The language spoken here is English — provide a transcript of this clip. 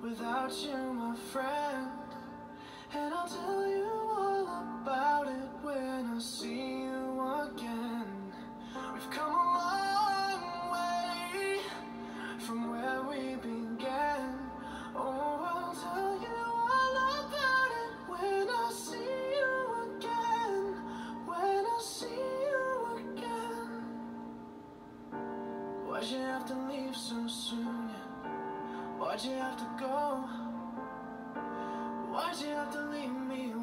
without you, my friend. And I'll tell you all about it when I see you again. We've come a long way from where we began. Oh, I'll tell you all about it when I see you again. When I see you again. Why'd you have to leave so soon? Why'd you have to go? Why'd you have to leave me